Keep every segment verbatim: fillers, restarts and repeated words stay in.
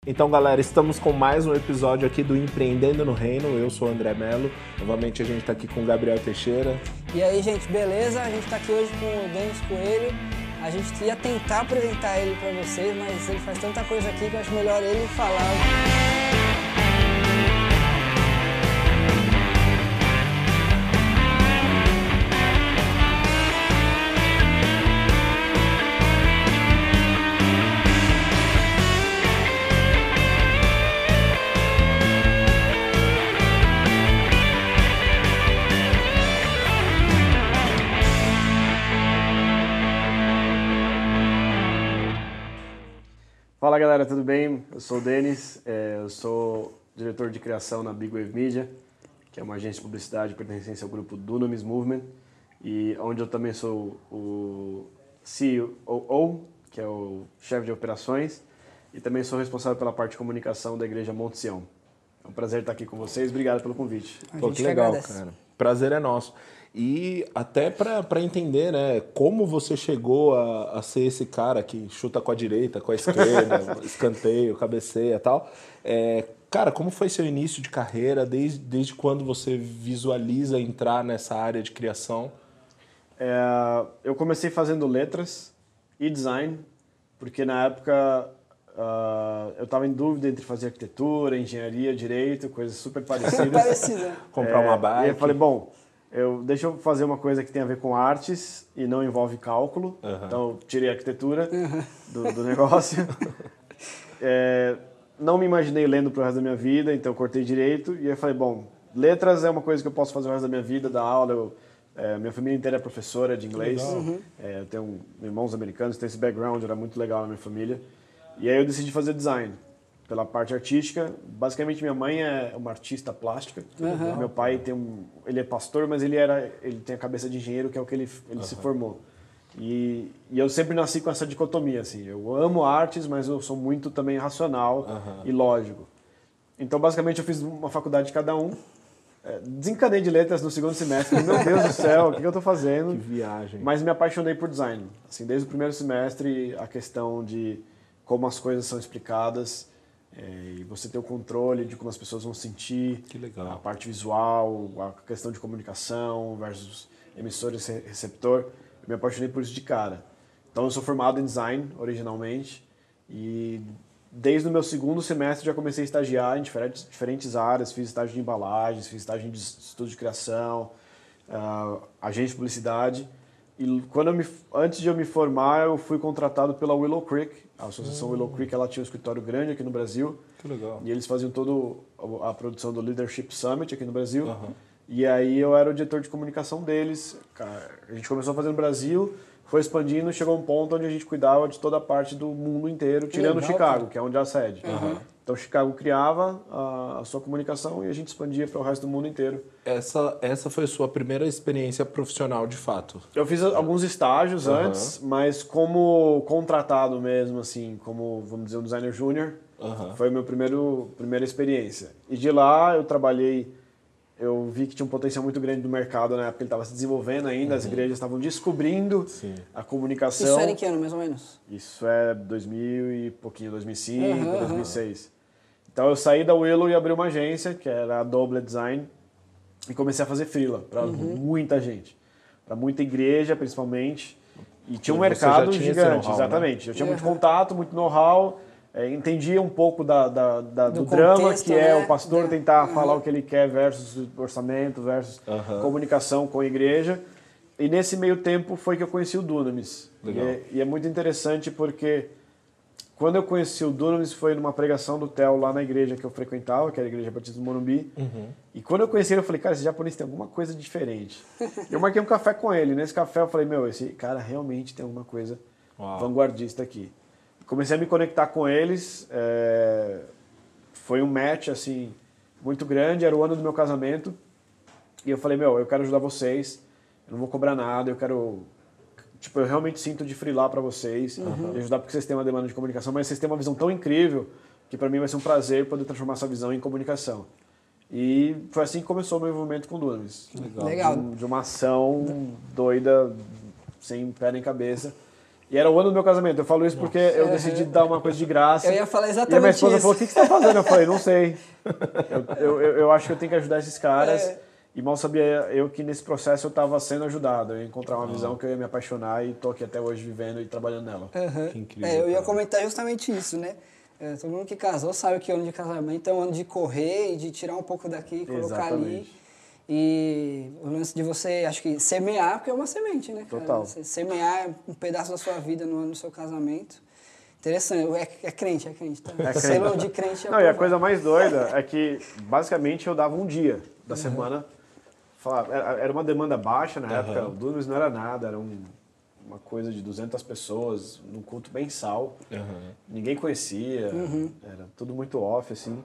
Então, galera, estamos com mais um episódio aqui do Empreendendo no Reino. Eu sou o André Mello. Novamente a gente está aqui com o Gabriel Teixeira. E aí, gente, beleza? A gente está aqui hoje com o Denis Coelho. A gente ia tentar apresentar ele para vocês, mas ele faz tanta coisa aqui que eu acho melhor ele falar. Fala galera, tudo bem? Eu sou o Denis, é, eu sou diretor de criação na Big Wave Media, que é uma agência de publicidade pertencente ao grupo Dunamis Movement, e onde eu também sou o C E O, que é o chefe de operações, e também sou responsável pela parte de comunicação da Igreja Monte Sião. É um prazer estar aqui com vocês, obrigado pelo convite. Pô, que legal, cara. Prazer é nosso. E até para entender, né, como você chegou a, a ser esse cara que chuta com a direita, com a esquerda, escanteio, cabeceia e tal. É, cara, como foi seu início de carreira? Desde, desde quando você visualiza entrar nessa área de criação? É, eu comecei fazendo letras e design, porque na época uh, eu estava em dúvida entre fazer arquitetura, engenharia, direito, coisas super parecidas. Parecida. Comprar é, uma bike. E eu falei, bom... Eu, deixa eu fazer uma coisa que tem a ver com artes e não envolve cálculo. Uhum. Então, eu tirei a arquitetura uhum. do, do negócio. é, não me imaginei lendo pro resto da minha vida, então eu cortei direito. E aí eu falei, bom, letras é uma coisa que eu posso fazer o resto da minha vida, dar aula. Eu, é, minha família inteira é professora de inglês. Uhum. É, eu tenho um, irmãos americanos, tenho esse background, era muito legal na minha família. E aí eu decidi fazer design. Pela parte artística, basicamente minha mãe é uma artista plástica. Uhum. Meu pai tem um, ele é pastor, mas ele era, ele tem a cabeça de engenheiro, que é o que ele, ele uhum. se formou. E, e eu sempre nasci com essa dicotomia, assim. Eu amo artes, mas eu sou muito também racional uhum. e lógico. Então, basicamente, eu fiz uma faculdade de cada um. É, desencanei de letras no segundo semestre. Meu Deus do céu, o que eu estou fazendo? Que viagem. Mas me apaixonei por design. Assim, desde o primeiro semestre, a questão de como as coisas são explicadas. É, e você ter o controle de como as pessoas vão sentir, que legal. A parte visual, a questão de comunicação versus emissor e receptor. Eu me apaixonei por isso de cara. Então eu sou formado em design originalmente e desde o meu segundo semestre já comecei a estagiar em diferentes, diferentes áreas. Fiz estágio de embalagens, fiz estágio de estudo de criação, uh, agência de publicidade. E quando eu me, antes de eu me formar, eu fui contratado pela Willow Creek. A Associação hum. Willow Creek, ela tinha um escritório grande aqui no Brasil. Que legal. E eles faziam toda a produção do Leadership Summit aqui no Brasil. Uhum. E aí eu era o diretor de comunicação deles. A gente começou a fazer no Brasil, foi expandindo, chegou um ponto onde a gente cuidava de toda a parte do mundo inteiro, tirando legal, Chicago, cara. Que é onde é a sede. Uhum. Então Chicago criava a, a sua comunicação e a gente expandia para o resto do mundo inteiro. Essa, essa foi a sua primeira experiência profissional, de fato? Eu fiz alguns estágios uhum. antes, mas como contratado mesmo, assim, como, vamos dizer, um designer júnior, uhum. foi a minha primeiro, primeira experiência. E de lá eu trabalhei, eu vi que tinha um potencial muito grande do mercado na época, ele estava se desenvolvendo ainda, uhum. as igrejas estavam descobrindo Sim. a comunicação. Isso era em que ano, mais ou menos? Isso é dois mil e pouquinho, dois mil e cinco, uhum. dois mil e seis. Então eu saí da Willow e abri uma agência, que era a Double Design, e comecei a fazer freela para uhum. muita gente, para muita igreja principalmente, e tinha um Você mercado tinha gigante, exatamente. Né? Eu tinha uhum. muito contato, muito know-how, é, entendia um pouco da, da, da, do, do drama contexto, que é né? o pastor uhum. tentar uhum. falar o que ele quer versus orçamento, versus uhum. comunicação com a igreja. E nesse meio tempo foi que eu conheci o Dunamis. E é, e é muito interessante porque quando eu conheci o Dunamis foi numa pregação do Theo lá na igreja que eu frequentava, que era a Igreja Batista do Morumbi. Uhum. E quando eu conheci ele, eu falei, cara, esse japonês tem alguma coisa diferente. Eu marquei um café com ele. Nesse café eu falei, meu, esse cara realmente tem alguma coisa Uau. vanguardista aqui. Comecei a me conectar com eles. É... Foi um match, assim, muito grande. Era o ano do meu casamento. E eu falei, meu, eu quero ajudar vocês. Eu não vou cobrar nada, eu quero... Tipo, eu realmente sinto de freelar para vocês, uhum. e ajudar porque vocês têm uma demanda de comunicação, mas vocês têm uma visão tão incrível que para mim vai ser um prazer poder transformar essa visão em comunicação. E foi assim que começou o meu envolvimento com o Dunamis. Legal. Legal. De, de uma ação doida, sem pé nem cabeça. E era o ano do meu casamento. Eu falo isso porque Nossa. eu decidi dar uma coisa de graça. Eu ia falar exatamente isso. E a minha esposa isso. falou, o que, que você tá fazendo? Eu falei, não sei. Eu, eu, eu acho que eu tenho que ajudar esses caras. É. E mal sabia eu que nesse processo eu estava sendo ajudado. Eu ia encontrar uma ah. visão que eu ia me apaixonar e tô aqui até hoje vivendo e trabalhando nela. Uhum. Que incrível. É, eu ia comentar justamente isso, né? É, todo mundo que casou sabe que o ano de casamento é um ano de correr e de tirar um pouco daqui e colocar Exatamente. ali. E o lance de você, acho que semear, porque é uma semente, né, cara? Total. Você semear um pedaço da sua vida no ano do seu casamento. Interessante. É, é crente, é crente. Tá? É Selo de crente é Não, e a coisa mais doida é que, basicamente, eu dava um dia da uhum. semana. Falava, era uma demanda baixa na uhum. época, o Dunamis não era nada, era um, uma coisa de duzentas pessoas, num culto mensal. Uhum. Ninguém conhecia, uhum. era tudo muito off, assim.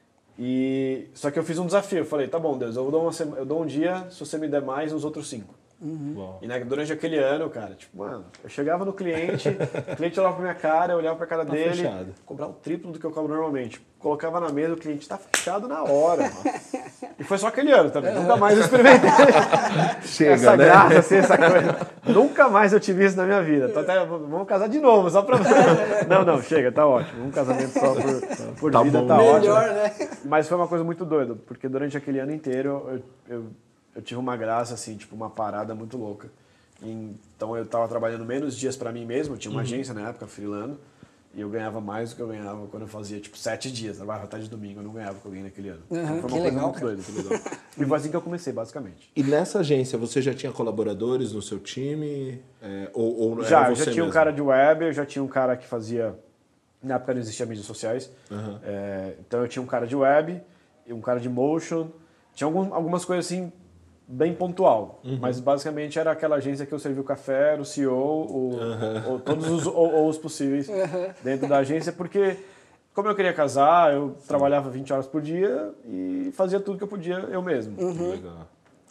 E, só que eu fiz um desafio, eu falei, tá bom, Deus, eu dou, uma sema, eu dou um dia se você me der mais nos outros cinco. Uhum. E né, durante aquele ano, cara, tipo, mano, eu chegava no cliente, o cliente olhava pra minha cara, eu olhava pra cara tá dele, fechado. Cobrava o triplo do que eu cobro normalmente. Colocava na mesa, o cliente tá fechado na hora, mano. E foi só aquele ano também, nunca mais eu experimentei Chega, essa né? graça, assim, essa coisa. Nunca mais eu tive isso na minha vida. Tô até, vamos casar de novo, só pra... Não, não, chega, tá ótimo. Um casamento só por, por tá vida, bom. tá Melhor, ótimo. Né? Mas foi uma coisa muito doida, porque durante aquele ano inteiro eu, eu, eu tive uma graça, assim, tipo, uma parada muito louca. Então eu tava trabalhando menos dias pra mim mesmo, eu tinha uma uhum. agência na época, freelando, e eu ganhava mais do que eu ganhava quando eu fazia, tipo, sete dias, trabalhava até de domingo, eu não ganhava o que eu ganhei naquele ano. Uhum, então, foi uma que coisa legal, muito doida, que legal. E foi assim que eu comecei, basicamente. E nessa agência, você já tinha colaboradores no seu time? É, ou, ou já, era eu você já tinha mesmo? um cara de web, eu já tinha um cara que fazia... Na época não existia mídias sociais, uhum. é, então eu tinha um cara de web, um cara de motion, tinha algum, algumas coisas assim, bem pontual, uhum. mas basicamente era aquela agência que eu servi o café, era o C E O, o, uhum. o, todos os ou, os possíveis uhum. dentro da agência, porque como eu queria casar, eu Sim. trabalhava vinte horas por dia e fazia tudo que eu podia eu mesmo. Uhum. Legal.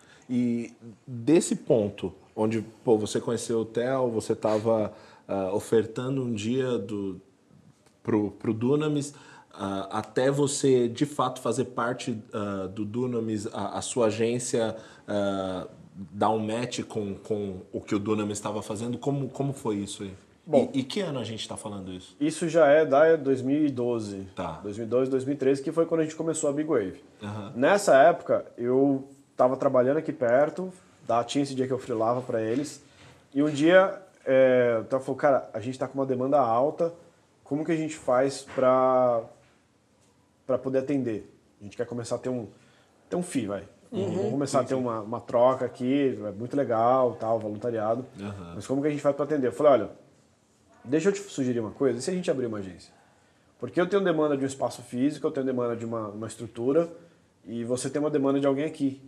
E desse ponto, onde pô, você conheceu o Theo, você estava uh, ofertando um dia do, pro, pro Dunamis, Uh, até você, de fato, fazer parte uh, do Dunamis, a, a sua agência uh, dar um match com, com o que o Dunamis estava fazendo, como, como foi isso aí? Bom, e, e que ano a gente está falando isso? Isso já é da dois mil e doze. Tá. dois mil e doze, dois mil e treze, que foi quando a gente começou a Big Wave. Uhum. Nessa época, eu estava trabalhando aqui perto, tá? Tinha esse dia que eu freelava para eles, e um dia, é, o Theo falou, cara, a gente está com uma demanda alta, como que a gente faz para... para poder atender. A gente quer começar a ter um, ter um fee, vai. Uhum, Vamos começar sim, a ter uma, uma troca aqui, é muito legal, tal, voluntariado. Uhum. Mas como que a gente faz para atender? Eu falei, olha, deixa eu te sugerir uma coisa, e se a gente abrir uma agência? Porque eu tenho demanda de um espaço físico, eu tenho demanda de uma, uma estrutura, e você tem uma demanda de alguém aqui.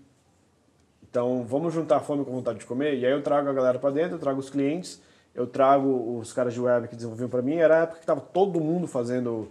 Então, vamos juntar a fome com a vontade de comer, e aí eu trago a galera para dentro, eu trago os clientes, eu trago os caras de web que desenvolviam para mim, era a época que estava todo mundo fazendo...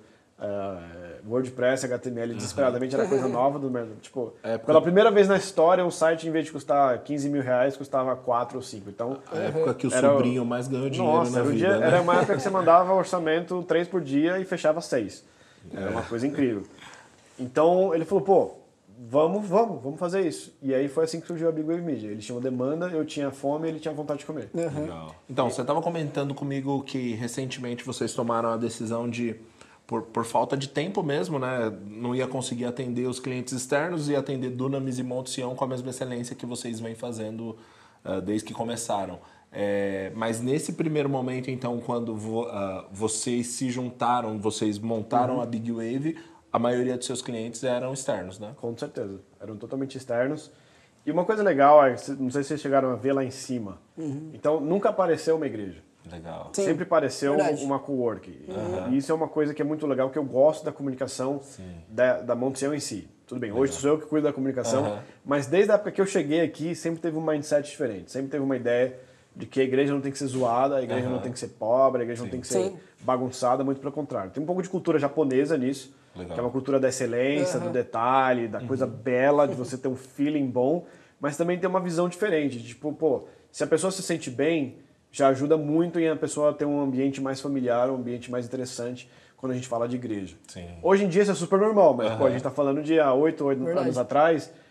Uh, WordPress, H T M L, desesperadamente uhum. era coisa nova do mercado. Tipo, é porque... pela primeira vez na história, um site, em vez de custar quinze mil reais, custava quatro ou cinco. Então, a época que o sobrinho mais ganhou dinheiro Nossa, na vida. Dia, né? Era uma época que você mandava orçamento três por dia e fechava seis. Era é. uma coisa incrível. Então, ele falou, pô, vamos, vamos, vamos fazer isso. E aí foi assim que surgiu a Big Wave Media. Eles tinham demanda, eu tinha fome e ele tinha vontade de comer. Uhum. Legal. Então, e... você estava comentando comigo que recentemente vocês tomaram a decisão de... Por, por falta de tempo mesmo, né? Não ia conseguir atender os clientes externos e atender Dunamis e Monte Sião com a mesma excelência que vocês vêm fazendo uh, desde que começaram. É, mas nesse primeiro momento, então, quando vo, uh, vocês se juntaram, vocês montaram uhum. a Big Wave, a maioria dos seus clientes eram externos, né? Com certeza. Eram totalmente externos. E uma coisa legal, não sei se vocês chegaram a ver lá em cima. Uhum. Então, nunca apareceu uma igreja. Legal. Sim, sempre pareceu verdade. uma coworking. Uhum. E isso é uma coisa que é muito legal, que eu gosto da comunicação da, da Monte Sião em si. Tudo bem, hoje sou eu que cuido da comunicação, uhum. mas desde a época que eu cheguei aqui, sempre teve um mindset diferente. Sempre teve uma ideia de que a igreja não tem que ser zoada, a igreja uhum. não tem que ser pobre, a igreja Sim. não tem que ser Sim. bagunçada, muito pelo contrário. Tem um pouco de cultura japonesa nisso, legal. que é uma cultura da excelência, uhum. do detalhe, da uhum. coisa bela, de você ter um feeling bom, mas também tem uma visão diferente. De, tipo, pô, se a pessoa se sente bem, já ajuda muito em a pessoa ter um ambiente mais familiar, um ambiente mais interessante quando a gente fala de igreja. Sim. Hoje em dia isso é super normal, mas uhum. pô, a gente está falando de há oito, oito anos atrás,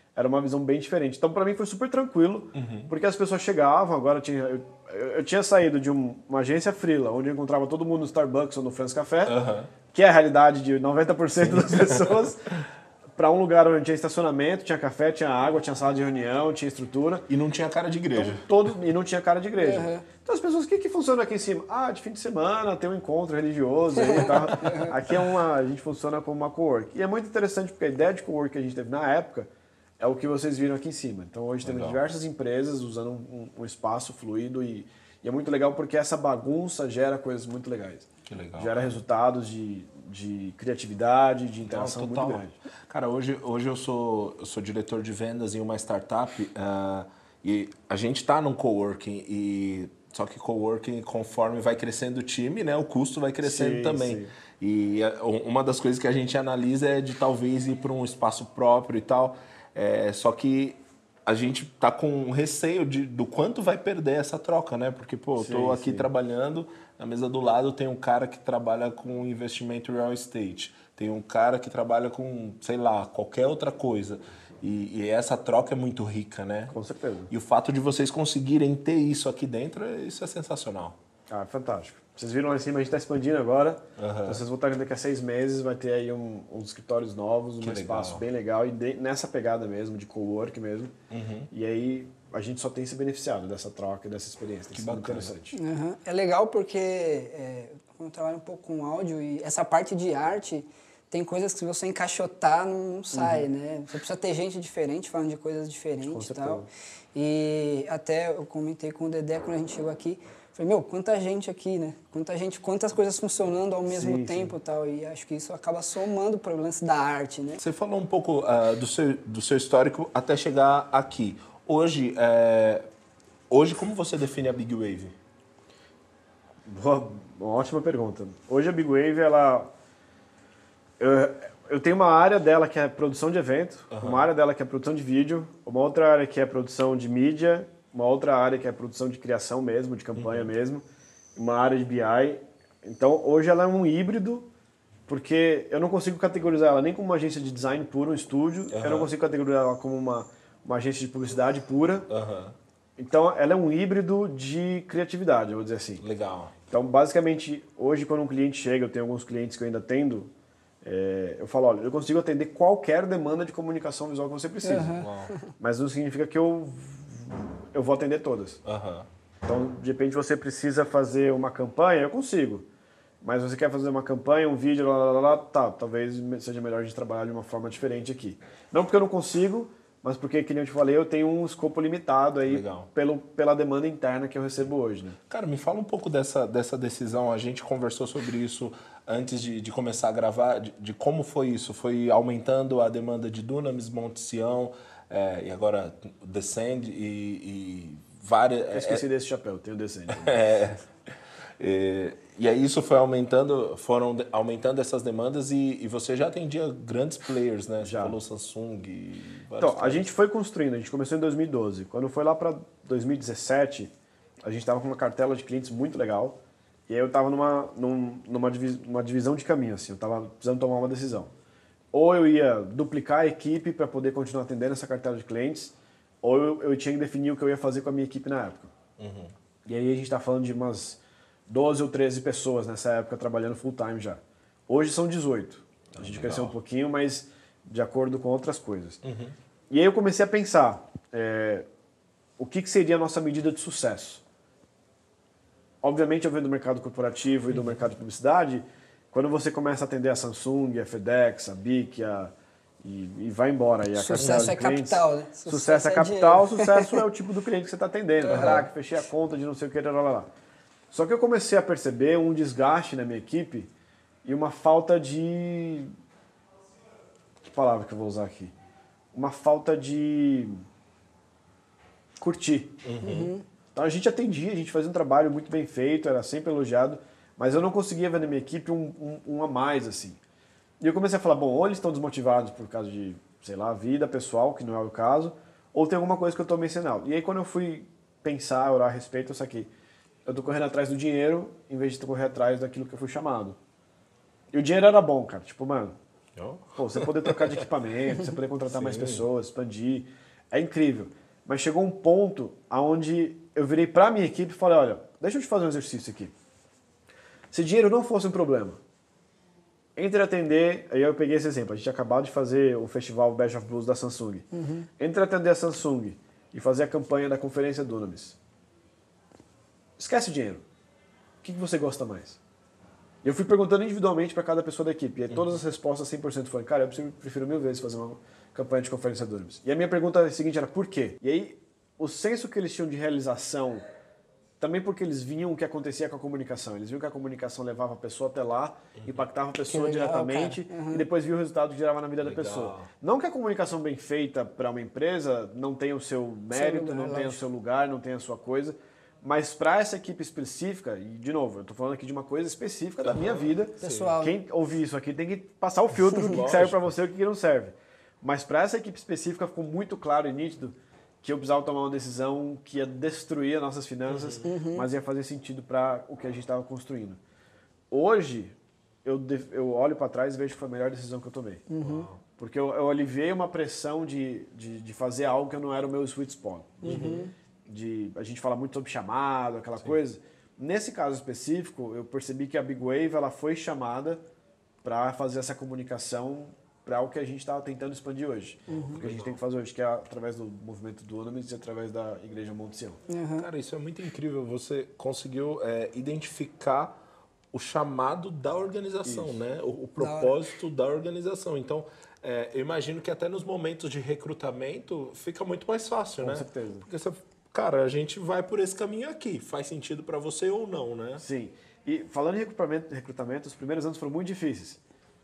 era uma visão bem diferente. Então, para mim, foi super tranquilo, uhum. porque as pessoas chegavam, agora tinha, eu, eu tinha saído de um, uma agência freela, onde eu encontrava todo mundo no Starbucks ou no France Café, uhum. que é a realidade de noventa por cento das pessoas, para um lugar onde tinha estacionamento, tinha café, tinha água, tinha sala de reunião, tinha estrutura. E não tinha cara de igreja. Então, todo, e não tinha cara de igreja. Uhum. Então as pessoas, o que, que funciona aqui em cima? Ah, de fim de semana tem um encontro religioso. Aí, tá. Aqui é uma, a gente funciona como uma cowork. E é muito interessante porque a ideia de cowork que a gente teve na época é o que vocês viram aqui em cima. Então hoje legal. Temos diversas empresas usando um, um espaço fluido e, e é muito legal porque essa bagunça gera coisas muito legais. Que legal. Gera resultados de, de criatividade, de interação Total. muito grande. Cara, hoje, hoje eu, sou, eu sou diretor de vendas em uma startup uh, e a gente está num coworking e só que coworking, conforme vai crescendo o time, né, o custo vai crescendo sim, também. Sim. E uma das coisas que a gente analisa é de talvez ir para um espaço próprio e tal. É, só que a gente tá com receio de, do quanto vai perder essa troca, né? Porque, pô, eu tô sim, aqui sim. trabalhando, na mesa do lado tem um cara que trabalha com investimento real estate, tem um cara que trabalha com, sei lá, qualquer outra coisa. E, e essa troca é muito rica, né? Com certeza. E o fato de vocês conseguirem ter isso aqui dentro, isso é sensacional. Ah, fantástico. Vocês viram lá em cima, a gente está expandindo agora. Uhum. Então, vocês voltarem daqui a seis meses, vai ter aí um, uns escritórios novos, um espaço bem legal e de, nessa pegada mesmo, de cowork mesmo. Uhum. E aí a gente só tem se beneficiado dessa troca e dessa experiência. Tem que sido interessante. Uhum. É legal porque é, eu trabalho um pouco com áudio e essa parte de arte tem coisas que se você encaixotar não, não sai, uhum. né? Você precisa ter gente diferente falando de coisas diferentes e tal. E até eu comentei com o Dedé quando a gente chegou aqui. Falei, meu, quanta gente aqui, né? Quanta gente, quantas coisas funcionando ao mesmo sim, tempo e tal. E acho que isso acaba somando para o lance da arte, né? Você falou um pouco uh, do, seu, do seu histórico até chegar aqui. Hoje, é... Hoje, como você define a Big Wave? Boa, uma ótima pergunta. Hoje a Big Wave, ela... Eu, eu tenho uma área dela que é produção de evento, uhum. uma área dela que é produção de vídeo, uma outra área que é produção de mídia, uma outra área que é produção de criação mesmo, de campanha uhum. mesmo, uma área de B I. Então, hoje ela é um híbrido, porque eu não consigo categorizar ela nem como uma agência de design pura, um estúdio, uhum. eu não consigo categorizar ela como uma, uma agência de publicidade pura. Uhum. Então, ela é um híbrido de criatividade, eu vou dizer assim. Legal. Então, basicamente, hoje quando um cliente chega, eu tenho alguns clientes que eu ainda atendo, é, eu falo, olha, eu consigo atender qualquer demanda de comunicação visual que você precisa. Uhum. Mas não significa que eu... eu vou atender todas. Uhum. Então, de repente, você precisa fazer uma campanha, eu consigo. Mas você quer fazer uma campanha, um vídeo, lá, lá, lá, lá, tá, talvez seja melhor a gente trabalhar de uma forma diferente aqui. Não porque eu não consigo, mas porque, como eu te falei, eu tenho um escopo limitado aí pelo, pela demanda interna que eu recebo hoje. Né? Cara, me fala um pouco dessa, dessa decisão. A gente conversou sobre isso antes de, de começar a gravar, de, de como foi isso. Foi aumentando a demanda de Dunamis, Monte Sião, é, e agora Descend e, e várias... Eu esqueci é, desse chapéu, tem o Descend. É, é, e aí isso foi aumentando, foram aumentando essas demandas e, e você já atendia grandes players, né? Você já. Falou Samsung e vários. Então, a gente foi construindo, a gente começou em dois mil e doze. Quando foi lá para dois mil e dezessete, a gente estava com uma cartela de clientes muito legal e aí eu estava numa, num, numa divis, uma divisão de caminho, assim, eu estava precisando tomar uma decisão. Ou eu ia duplicar a equipe para poder continuar atendendo essa cartela de clientes, ou eu, eu tinha que definir o que eu ia fazer com a minha equipe na época. Uhum. E aí a gente está falando de umas doze ou treze pessoas nessa época trabalhando full time já. Hoje são dezoito. A gente ah, cresceu um pouquinho, mas de acordo com outras coisas. Uhum. E aí eu comecei a pensar, é, o que, que seria a nossa medida de sucesso? Obviamente eu venho do mercado corporativo uhum. e do mercado de publicidade. Quando você começa a atender a Samsung, a FedEx, a Bic, a, e, e vai embora. E a sucesso é clientes, capital, né? Sucesso, sucesso é, é capital, dinheiro. Sucesso é o tipo do cliente que você está atendendo. Uhum. Caraca, fechei a conta de não sei o que, lá, lá, lá. Só que eu comecei a perceber um desgaste na minha equipe e uma falta de... Que palavra que eu vou usar aqui? Uma falta de curtir. Uhum. Então a gente atendia, a gente fazia um trabalho muito bem feito, era sempre elogiado, mas eu não conseguia ver na minha equipe um, um, um a mais, assim. E eu comecei a falar, bom, ou eles estão desmotivados por causa de, sei lá, vida pessoal, que não é o caso, ou tem alguma coisa que eu estou mencionando. E aí quando eu fui pensar, orar a respeito, eu saquei. Eu tô correndo atrás do dinheiro, em vez de correr atrás daquilo que eu fui chamado. E o dinheiro era bom, cara. Tipo, mano, Oh. Pô, você poder trocar de equipamento, você poder contratar Sim. mais pessoas, expandir, é incrível. Mas chegou um ponto onde eu virei para minha equipe e falei, olha, deixa eu te fazer um exercício aqui. Se dinheiro não fosse um problema, entre atender, aí eu peguei esse exemplo, a gente tinha acabado de fazer o festival Bash of Blues da Samsung. Uhum. Entre atender a Samsung e fazer a campanha da conferência Dunamis. Esquece o dinheiro. O que você gosta mais? Eu fui perguntando individualmente para cada pessoa da equipe, e aí todas as respostas cem por cento foram, cara, eu prefiro mil vezes fazer uma campanha de conferência Dunamis. E a minha pergunta seguinte era, por quê? E aí, o senso que eles tinham de realização, também porque eles viam o que acontecia com a comunicação. Eles viam que a comunicação levava a pessoa até lá, uhum. impactava a pessoa legal, diretamente, uhum. e depois viu o resultado que gerava na vida legal. da pessoa. Não que a comunicação bem feita para uma empresa não tenha o seu mérito, seu lugar, não tenha lógico. o seu lugar, não tenha a sua coisa, mas para essa equipe específica, e de novo, eu estou falando aqui de uma coisa específica da minha vida. Pessoal. Quem ouvir isso aqui tem que passar o filtro do que serve para você e o que não serve. Mas para essa equipe específica ficou muito claro e nítido que eu precisava tomar uma decisão que ia destruir as nossas finanças, uhum. mas ia fazer sentido para o que a gente estava construindo. Hoje, eu, eu olho para trás e vejo que foi a melhor decisão que eu tomei. Uhum. Porque eu, eu aliviei uma pressão de, de, de fazer algo que não era o meu sweet spot. Uhum. De, a gente fala muito sobre chamado, aquela Sim. coisa. Nesse caso específico, eu percebi que a Big Wave ela foi chamada para fazer essa comunicação para o que a gente estava tentando expandir hoje. Uhum. O que a gente tem que fazer hoje, que é através do movimento do Dunamis e através da Igreja Monte Sião. Uhum. Cara, isso é muito incrível. Você conseguiu é, identificar o chamado da organização, isso. né? O, o propósito da, da organização. Então, é, eu imagino que até nos momentos de recrutamento fica muito mais fácil, Com né? Com certeza. Porque você, cara, a gente vai por esse caminho aqui. Faz sentido para você ou não, né? Sim. E falando em recrutamento, recrutamento, os primeiros anos foram muito difíceis.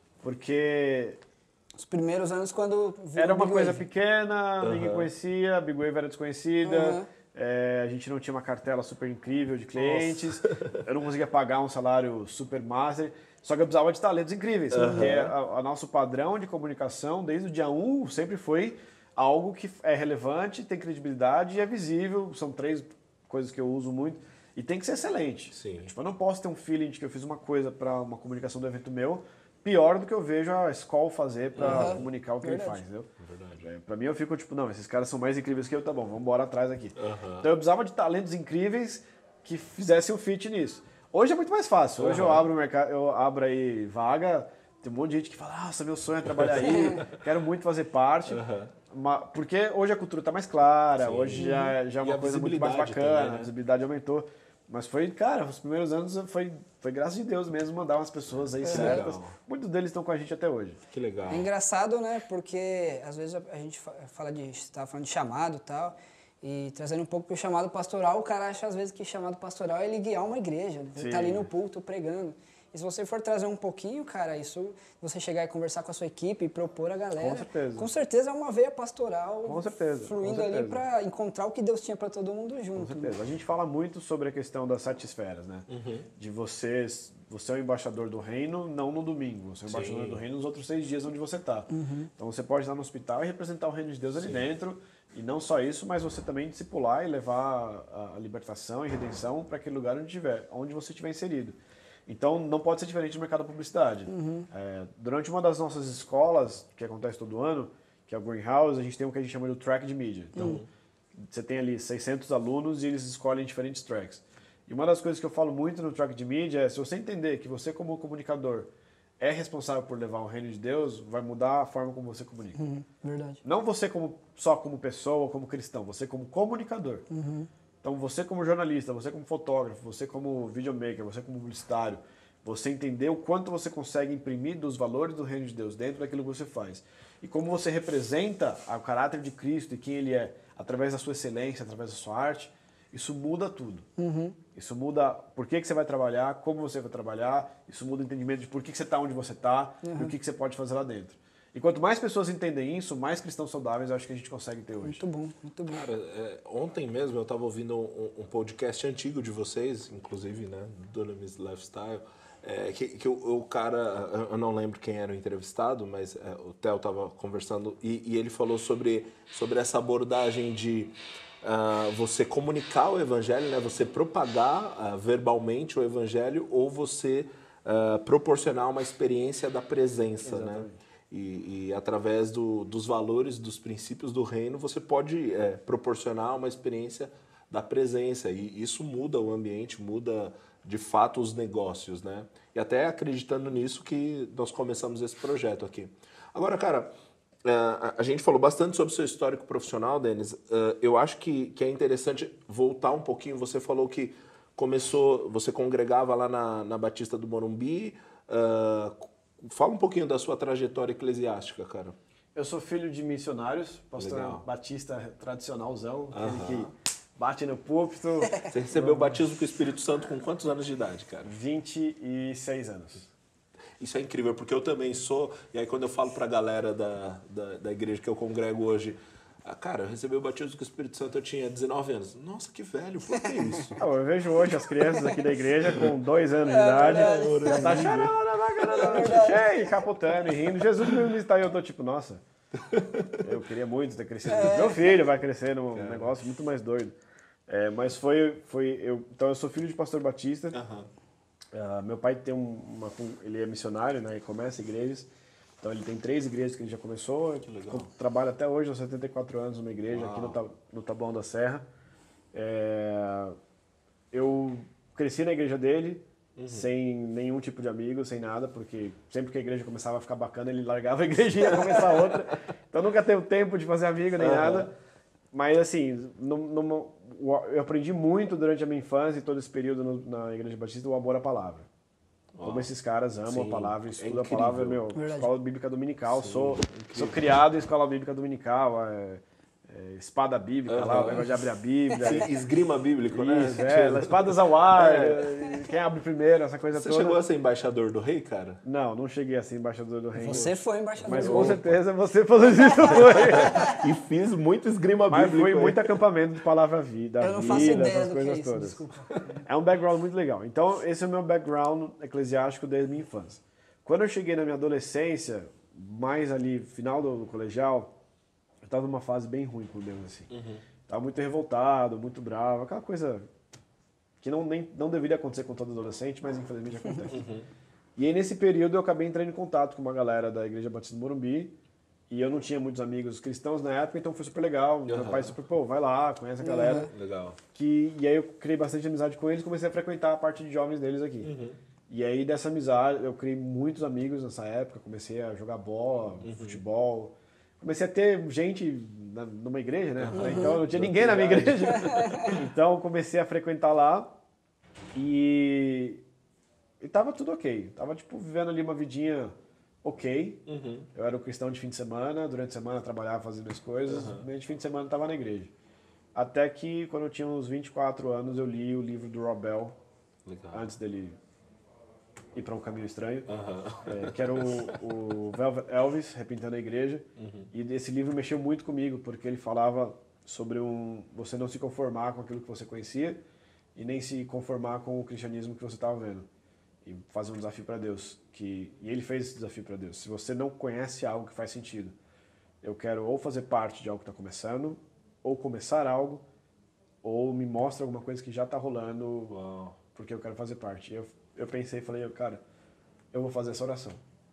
Porque os primeiros anos quando... Era uma coisa pequena, uhum. ninguém conhecia, a Big Wave era desconhecida, uhum. é, a gente não tinha uma cartela super incrível de clientes, Nossa. eu não conseguia pagar um salário super master, só que eu precisava de talentos incríveis, uhum. porque a, a nosso padrão de comunicação, desde o dia um, sempre foi algo que é relevante, tem credibilidade e é visível, são três coisas que eu uso muito, e tem que ser excelente. Sim. Tipo, eu não posso ter um feeling de que eu fiz uma coisa para uma comunicação do evento meu, pior do que eu vejo a escola fazer para uhum. comunicar o que Verdade. ele faz, entendeu? Verdade. É, para mim eu fico tipo, não, esses caras são mais incríveis que eu, tá bom, vamos embora atrás aqui. Uhum. Então eu precisava de talentos incríveis que fizessem o fit nisso. Hoje é muito mais fácil. Hoje uhum. eu abro o mercado, eu abro aí vaga, tem um monte de gente que fala, nossa, meu sonho é trabalhar aí, quero muito fazer parte. Uhum. Porque hoje a cultura tá mais clara, Sim. hoje já, já é uma coisa muito mais bacana, também, né? A visibilidade aumentou. Mas foi, cara, os primeiros anos foi, foi graças de Deus mesmo mandar umas pessoas aí é. certas. Muitos deles estão com a gente até hoje. Que legal. É engraçado, né? Porque às vezes a gente fala de, estava falando de chamado e tal, e trazendo um pouco para o chamado pastoral, o cara acha às vezes que chamado pastoral é ele guiar uma igreja, né? Ele tá ali no púlpito pregando. E se você for trazer um pouquinho, cara, isso, você chegar e conversar com a sua equipe e propor a galera, com certeza, com certeza é uma veia pastoral com certeza, fluindo com certeza. ali para encontrar o que Deus tinha para todo mundo junto. Com certeza. Né? A gente fala muito sobre a questão das sete esferas, né? Uhum. De vocês, você é o embaixador do reino, não no domingo. Você é o embaixador Sim. do reino nos outros seis dias onde você está. Uhum. Então você pode estar no hospital e representar o reino de Deus ali Sim. dentro. E não só isso, mas você também discipular e levar a libertação e redenção para aquele lugar onde, tiver, onde você estiver inserido. Então, não pode ser diferente do mercado da publicidade. Uhum. É, durante uma das nossas escolas, que acontece todo ano, que é o Greenhouse, a gente tem o que a gente chama de track de mídia. Então, uhum. você tem ali seiscentos alunos e eles escolhem diferentes tracks. E uma das coisas que eu falo muito no track de mídia é, se você entender que você como comunicador é responsável por levar o reino de Deus, vai mudar a forma como você comunica. Uhum. Verdade. Não você como, só como pessoa ou como cristão, você como comunicador. Uhum. Então, você como jornalista, você como fotógrafo, você como videomaker, você como publicitário, você entender o quanto você consegue imprimir dos valores do reino de Deus dentro daquilo que você faz. E como você representa o caráter de Cristo e quem Ele é, através da sua excelência, através da sua arte, isso muda tudo. Uhum. Isso muda por que, que você vai trabalhar, como você vai trabalhar, isso muda o entendimento de por que, que você está onde você está uhum. e o que, que você pode fazer lá dentro. E quanto mais pessoas entendem isso, mais cristãos saudáveis eu acho que a gente consegue ter hoje. Muito bom, muito bom. Cara, é, ontem mesmo eu estava ouvindo um, um podcast antigo de vocês, inclusive, né, Dunamis Lifestyle, é, que, que o, o cara, eu não lembro quem era o entrevistado, mas é, o Theo estava conversando e, e ele falou sobre, sobre essa abordagem de uh, você comunicar o evangelho, né, você propagar uh, verbalmente o evangelho ou você uh, proporcionar uma experiência da presença, Exatamente. né? E, e através do, dos valores, dos princípios do reino, você pode é, proporcionar uma experiência da presença. E isso muda o ambiente, muda de fato os negócios, né? E até acreditando nisso que nós começamos esse projeto aqui. Agora, cara, a gente falou bastante sobre o seu histórico profissional, Denis. Eu acho que, que é interessante voltar um pouquinho. Você falou que começou, você congregava lá na, na Batista do Morumbi. Fala um pouquinho da sua trajetória eclesiástica, cara. Eu sou filho de missionários, pastor Legal. Batista tradicionalzão, aquele Aham. que bate no púlpito. Você recebeu o batismo com o Espírito Santo com quantos anos de idade, cara? vinte e seis anos. Isso é incrível, porque eu também sou, e aí quando eu falo pra galera da, da, da igreja que eu congrego hoje, ah, cara, eu recebi o batismo com o Espírito Santo, eu tinha dezenove anos. Nossa, que velho, por que isso? Ah, eu vejo hoje as crianças aqui da igreja com dois anos de idade, já tá chorando, capotando e rindo. Jesus me visitar e eu tô tipo, nossa, eu queria muito ter crescido. Meu filho vai crescer num Cara. negócio muito mais doido. É, mas foi, foi eu, então eu sou filho de pastor batista. Aham. Uh, meu pai tem um, uma, ele é missionário, né? Ele começa igrejas. Então ele tem três igrejas que ele já começou. Que legal. Trabalha até hoje, aos setenta e quatro anos, numa igreja Uau. aqui no, Ta- no Taboão da Serra. É, eu cresci na igreja dele, Uhum. sem nenhum tipo de amigo, sem nada, porque sempre que a igreja começava a ficar bacana, ele largava a igreja e ia começar outra. Então nunca teve tempo de fazer amigo nem Uhum. nada. Mas assim, no, no, eu aprendi muito durante a minha infância e todo esse período no, na Igreja Batista, o amor à palavra. Uau. Como esses caras amam Sim, a palavra, é estudam a incrível. palavra, meu, Verdade. escola bíblica dominical, Sim, sou, incrível. sou criado em escola bíblica dominical, é, é, espada bíblica lá, Aham. o negócio de abrir a Bíblia. Sim, esgrima bíblico, né? Isso, é, espadas ao ar, É. quem abre primeiro, essa coisa Você toda. chegou a ser embaixador do rei, cara? Não, não cheguei assim, embaixador do reino. Você foi embaixador. Mas do com Opa. certeza você falou isso foi. E fiz muito esgrima Mas bíblico. foi aí. muito acampamento de palavra vida, Eu não vida, faço ideia essas do que é coisas isso, todas. desculpa. É um background muito legal. Então, esse é o meu background eclesiástico desde a minha infância. Quando eu cheguei na minha adolescência, mais ali, final do, do colegial, eu estava numa fase bem ruim com Deus, assim. Uhum. Tava muito revoltado, muito bravo, aquela coisa que não, nem, não deveria acontecer com todo adolescente, mas infelizmente acontece. Uhum. E aí, nesse período, eu acabei entrando em contato com uma galera da Igreja Batista do Morumbi, e eu não tinha muitos amigos cristãos na época, então foi super legal. Meu Uhum. pai super, pô, vai lá, conhece a galera. Legal. Que, e aí eu criei bastante amizade com eles, comecei a frequentar a parte de jovens deles aqui. Uhum. E aí dessa amizade, eu criei muitos amigos nessa época, comecei a jogar bola, Uhum. futebol. Comecei a ter gente na, numa igreja, né? Uhum. Então não tinha ninguém na minha igreja. Então comecei a frequentar lá e, e tava tudo ok. Tava tipo vivendo ali uma vidinha ok. Uhum. Eu era um cristão de fim de semana, durante a semana eu trabalhava fazendo minhas coisas, Uhum. meio de fim de semana eu tava na igreja. Até que quando eu tinha uns vinte e quatro anos eu li o livro do Rob Bell, Legal. antes dele ir para um caminho estranho, Aham. é, que era o, o Velvet Elvis, Repintando a Igreja. Uhum. E esse livro mexeu muito comigo, porque ele falava sobre um, você não se conformar com aquilo que você conhecia e nem se conformar com o cristianismo que você estava vendo. E fazer um desafio para Deus. Que, e ele fez esse desafio para Deus. Se você não conhece algo que faz sentido, eu quero ou fazer parte de algo que está começando, ou começar algo, ou me mostra alguma coisa que já está rolando, Uau. porque eu quero fazer parte. E eu, eu pensei e falei, cara, eu vou fazer essa oração.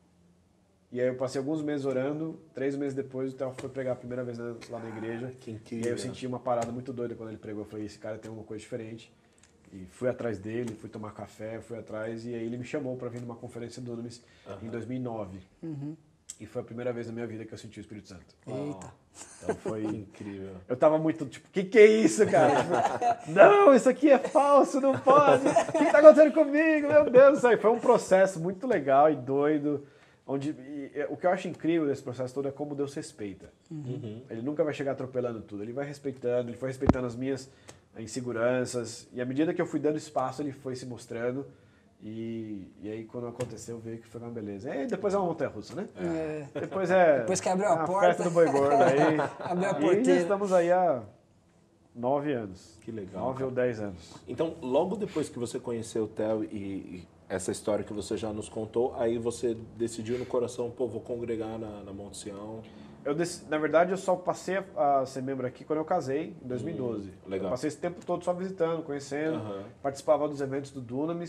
E aí eu passei alguns meses orando, três meses depois o Theo foi pregar a primeira vez lá na igreja. Que E incrível. aí eu senti uma parada muito doida quando ele pregou. Eu falei, esse cara tem alguma coisa diferente. E fui atrás dele, fui tomar café, fui atrás. E aí ele me chamou para vir numa conferência do Dunamis em dois mil e nove. Uhum. E foi a primeira vez na minha vida que eu senti o Espírito Santo. Eita. Então foi... Incrível. Eu tava muito tipo, que que é isso, cara? Tipo, não, isso aqui é falso, não pode. O que tá acontecendo comigo? Meu Deus do céu. Foi um processo muito legal e doido. Onde, e, e, o que eu acho incrível desse processo todo é como Deus respeita. Uhum. Ele nunca vai chegar atropelando tudo. Ele vai respeitando, ele foi respeitando as minhas inseguranças. E à medida que eu fui dando espaço, ele foi se mostrando. E, e aí, quando aconteceu, veio que foi uma beleza. E aí, depois é uma montanha-russa, né? É. Depois é Depois que abriu a a porta. festa do boi gordo. Aí, Abriu a e já porteira. estamos aí há nove anos. Que legal, Nove cara. ou dez anos. Então, logo depois que você conheceu o Theo e, e essa história que você já nos contou, aí você decidiu no coração, pô, vou congregar na, na Monte Sião. Eu, dec- na verdade, eu só passei a, a ser membro aqui quando eu casei, em dois mil e doze. legal. Eu passei esse tempo todo só visitando, conhecendo, Aham. participava dos eventos do Dunamis,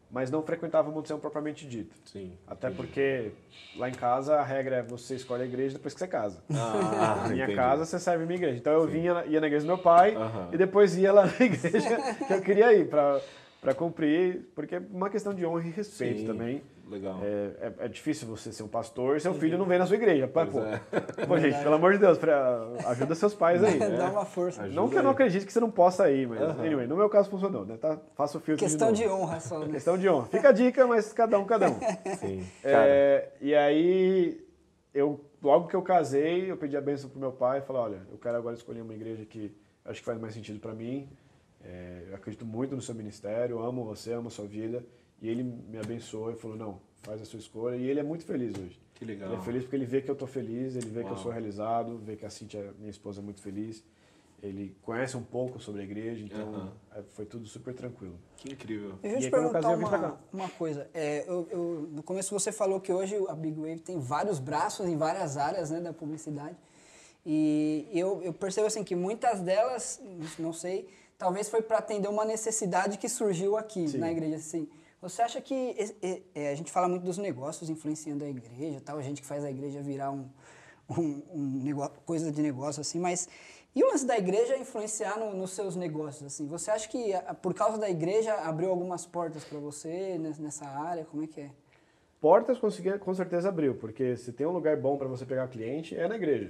mas não frequentava o Monte Sião propriamente dito. Sim. Até porque lá em casa a regra é você escolhe a igreja depois que você casa. Ah, na minha entendi. casa você serve a minha igreja. Então eu vinha, ia na igreja do meu pai Aham. e depois ia lá na igreja que eu queria ir para para cumprir, porque é uma questão de honra e respeito Sim, também. legal. É, é, é difícil você ser um pastor e seu filho não vem na sua igreja. Pô, pô, é. pô, gente, pelo amor de Deus, pra- ajuda seus pais aí. Dá uma força. Ajuda Não que eu não aí. acredite que você não possa ir, mas Aham. anyway, no meu caso funcionou, né? Tá, faça o filtro Questão de de novo. honra só, né? Questão de honra. Fica a dica, mas cada um, cada um. Sim. Cara, É, e aí, eu, logo que eu casei, eu pedi a bênção pro meu pai e falei, olha, eu quero agora escolher uma igreja que acho que faz mais sentido para mim. É, eu acredito muito no seu ministério, amo você, amo a sua vida. E ele me abençoou e falou, não, faz a sua escolha. E ele é muito feliz hoje. que legal. Ele é feliz porque ele vê que eu tô feliz, ele vê que eu Uau. sou realizado, vê que a Cíntia, minha esposa, é muito feliz. Ele conhece um pouco sobre a igreja, então Aham. é, foi tudo super tranquilo. Que incrível. Deixa eu E te aí, quando eu perguntar casei, eu vim pra uma, cá. uma coisa. É, eu, eu- no começo você falou que hoje a Big Wave tem vários braços em várias áreas, né, da publicidade. E eu, eu percebo assim que muitas delas, não sei, talvez foi para atender uma necessidade que surgiu aqui Sim. na igreja. Assim, você acha que e- e- é, a gente fala muito dos negócios influenciando a igreja, tal, gente que faz a igreja virar um, um, um negócio, coisa de negócio assim, mas e o lance da igreja influenciar no- nos seus negócios assim? Você acha que a- por causa da igreja abriu algumas portas para você nes- nessa área? Como é que é? Portas consegui- com certeza abriu, porque se tem um lugar bom para você pegar cliente, é na igreja.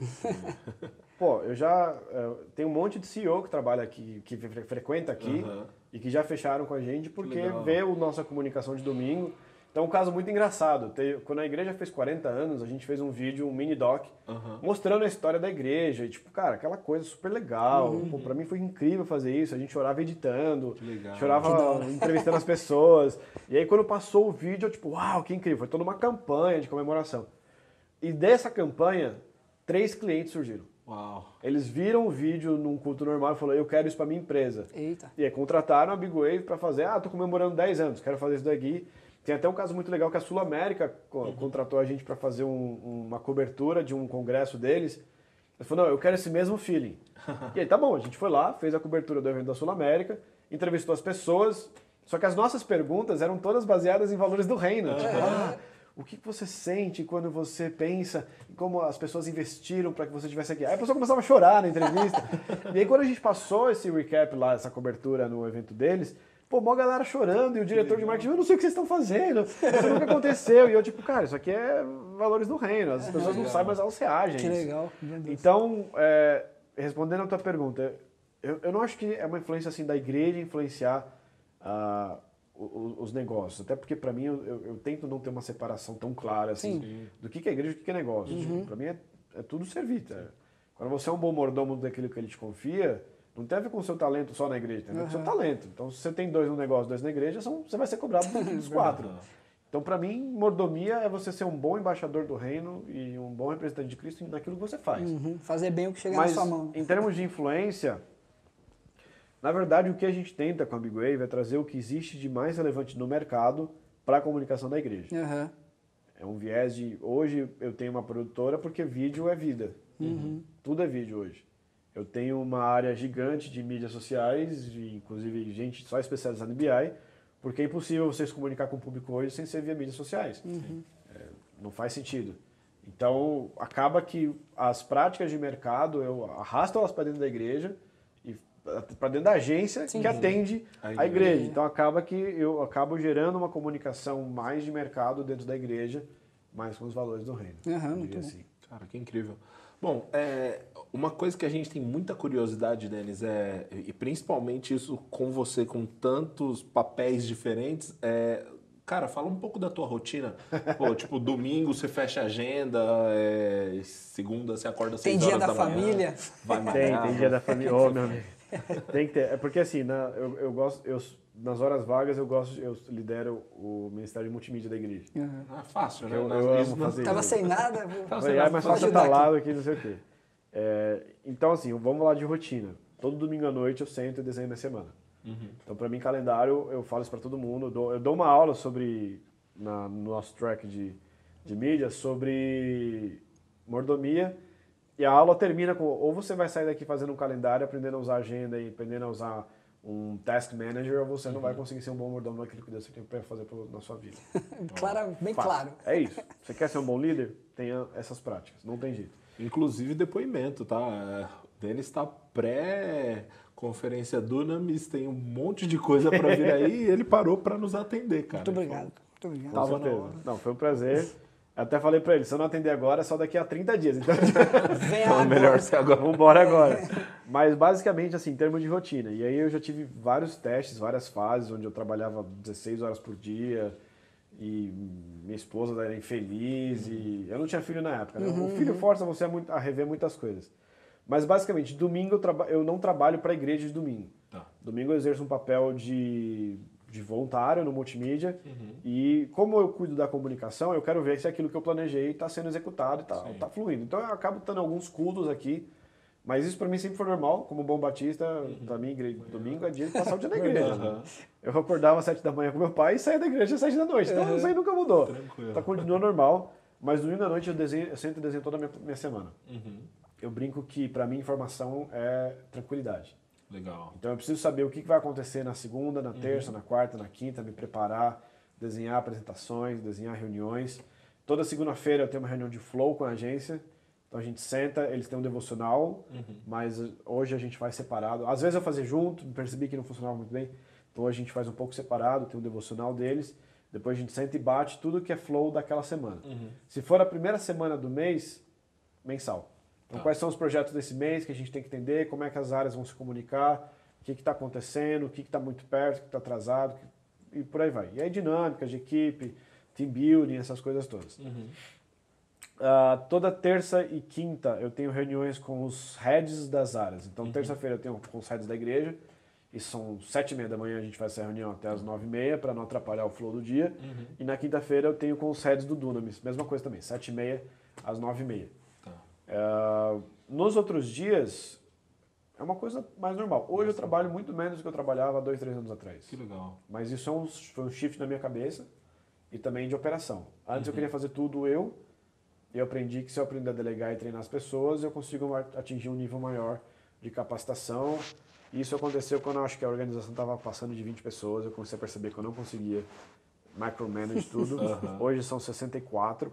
Pô, eu já eh, tenho um monte de C E O que trabalha aqui, que fre- frequenta aqui Aham. e que já fecharam com a gente porque legal. vê a nossa comunicação de domingo. Então, um caso muito engraçado. Te- Quando a igreja fez quarenta anos, a gente fez um vídeo, um mini doc, Aham. mostrando a história da igreja. E, tipo, cara, aquela coisa super legal. Pô, pra mim foi incrível fazer isso. A gente chorava editando, Que legal. Que da chorava hora. entrevistando as pessoas. E aí, quando passou o vídeo, eu, tipo, uau, que incrível. Foi toda uma campanha de comemoração. E dessa campanha, três clientes surgiram. Uau. Eles viram o vídeo num culto normal e falaram, eu quero isso pra minha empresa. Eita. E aí contrataram a Big Wave para fazer, ah, tô comemorando dez anos, quero fazer isso daqui. Tem até um caso muito legal que a Sul América co- contratou a gente para fazer um- uma cobertura de um congresso deles. Ele falou, não, eu quero esse mesmo feeling. E aí, tá bom, a gente foi lá, fez a cobertura do evento da Sul América, entrevistou as pessoas, só que as nossas perguntas eram todas baseadas em valores do reino. Tipo, ah, o que você sente quando você pensa em como as pessoas investiram para que você estivesse aqui? Aí a pessoa começava a chorar na entrevista. E aí quando a gente passou esse recap lá, essa cobertura no evento deles, pô, uma galera chorando e o diretor de marketing, eu não sei o que vocês estão fazendo, isso nunca aconteceu. E eu tipo, cara, isso aqui é valores do reino, as pessoas não sabem, mas elas reagem. Que legal. Meu Deus. Então, é, respondendo a tua pergunta, eu, eu não acho que é uma influência assim da igreja influenciar ah, o- o- os negócios. Até porque, para mim, eu, eu- eu tento não ter uma separação tão clara assim, do que que é igreja e do que que é negócio. Para mim, é, é tudo servir. tá? Quando você é um bom mordomo daquilo que ele te confia, não tem a ver com o seu talento só na igreja, tem a ver com o seu talento. Então, se você tem dois no negócio, dois na igreja, são, você vai ser cobrado dos quatro. Então, para mim, mordomia é você ser um bom embaixador do reino e um bom representante de Cristo naquilo que você faz. Uhum. Fazer bem o que chegar Mas, na sua mão. em termos de influência, na verdade, o que a gente tenta com a Big Wave é trazer o que existe de mais relevante no mercado para a comunicação da igreja. Aham. É um viés de... Hoje eu tenho uma produtora porque vídeo é vida. Tudo é vídeo hoje. Eu tenho uma área gigante de mídias sociais, e inclusive gente só especializada em B I, porque é impossível você se comunicar com o público hoje sem ser via mídias sociais. É, não faz sentido. Então, acaba que as práticas de mercado, eu arrasto elas para dentro da igreja e para dentro da agência Sim. que atende A a igreja. igreja. Então, acaba que eu acabo gerando uma comunicação mais de mercado dentro da igreja, mais com os valores do reino. Aham, eu muito diria bom. assim. Cara, que incrível. Bom, é, uma coisa que a gente tem muita curiosidade, Denis, é, e principalmente isso com você, com tantos papéis diferentes, é, cara, fala um pouco da tua rotina. Pô, tipo, domingo você fecha a agenda, é, segunda você acorda às Tem seis dia horas da da manhã. família. Vai Tem, malhar, tem dia da família. Ô, meu amigo. Tem que ter. É porque assim, na, eu, eu gosto, eu, nas horas vagas eu gosto, eu lidero o Ministério de Multimídia da igreja. Aham. Ah, fácil, né? Eu- Nas- eu isso amo não- fazer Tava isso. sem nada. vou- Tava Falei, sem ah, nada mas pra só você ajudar tá aqui. lá aqui, não sei o quê. É, então, assim, vamos lá de rotina. Todo domingo à noite eu sento e desenho minha semana. Então, para mim, calendário, eu falo isso para todo mundo. Eu dou, eu dou uma aula sobre, na, no nosso track de, de mídia, sobre mordomia. E a aula termina com, ou você vai sair daqui fazendo um calendário, aprendendo a usar agenda e aprendendo a usar um task manager, você não vai conseguir ser um bom mordomo naquilo que Deus tem para fazer na sua vida. Claro, bem Fácil. claro. É isso. Você quer ser um bom líder? Tenha essas práticas. Não tem jeito. Inclusive depoimento, tá? O Denis está pré-conferência Dunamis, tem um monte de coisa para vir aí e ele parou para nos atender, cara. Muito obrigado. Muito obrigado. Com Tava na certeza. hora. Não, foi um prazer. Até falei para ele, se eu não atender agora, é só daqui a trinta dias. Então, Vem Então é agora. melhor ser agora. vamos embora agora. Mas basicamente, assim, em termos de rotina. E aí eu já tive vários testes, várias fases, onde eu trabalhava dezesseis horas por dia e minha esposa era infeliz e eu não tinha filho na época, né? Uhum, O filho força você a, muito, a rever muitas coisas. Mas basicamente, domingo eu, traba, eu não trabalho para a igreja de domingo. Tá. Domingo eu exerço um papel de, de voluntário no multimídia Uhum. e como eu cuido da comunicação, eu quero ver se aquilo que eu planejei está sendo executado e está Sim. tá fluindo. Então eu acabo tendo alguns cultos aqui, mas isso para mim sempre foi normal, como bom batista, para mim igreja, domingo é dia de passar o dia na igreja. Uhum. Eu acordava às sete da manhã com meu pai e saía da igreja às sete da noite, então isso aí nunca mudou. Tranquilo. Tá, continua normal, mas domingo à noite eu, desenho, eu sempre desenho toda a minha, minha semana. Uhum. Eu brinco que para mim informação é tranquilidade. Legal. Então eu preciso saber o que vai acontecer na segunda, na terça, na quarta, na quinta, me preparar, desenhar apresentações, desenhar reuniões. Toda segunda-feira eu tenho uma reunião de flow com a agência. Então a gente senta, eles têm um devocional, mas hoje a gente faz separado. Às vezes eu fazia junto, percebi que não funcionava muito bem. Então a gente faz um pouco separado, tem um devocional deles. Depois a gente senta e bate tudo que é flow daquela semana. Se for a primeira semana do mês, mensal. Então, Tá. quais são os projetos desse mês que a gente tem que entender, como é que as áreas vão se comunicar, o que está acontecendo, o que está muito perto, o que está atrasado, e por aí vai. E aí dinâmicas de equipe, team building, essas coisas todas. Uhum. Uh, toda terça e quinta eu tenho reuniões com os heads das áreas. Então, terça-feira eu tenho com os heads da igreja, e são sete e meia da manhã a gente faz essa reunião até as nove e meia, para não atrapalhar o flow do dia. Uhum. E na quinta-feira eu tenho com os heads do Dunamis, mesma coisa também, sete e meia às nove e meia. Tá. Uh, nos outros dias, é uma coisa mais normal. Hoje eu trabalho muito menos do que eu trabalhava há dois, três anos atrás. Que legal. Mas isso é um, foi um shift na minha cabeça e também de operação. Antes eu queria fazer tudo eu, e eu aprendi que se eu aprender a delegar e treinar as pessoas, eu consigo atingir um nível maior de capacitação. E isso aconteceu quando eu acho que a organização estava passando de vinte pessoas, eu comecei a perceber que eu não conseguia micromanage tudo. Uhum. Hoje são sessenta e quatro.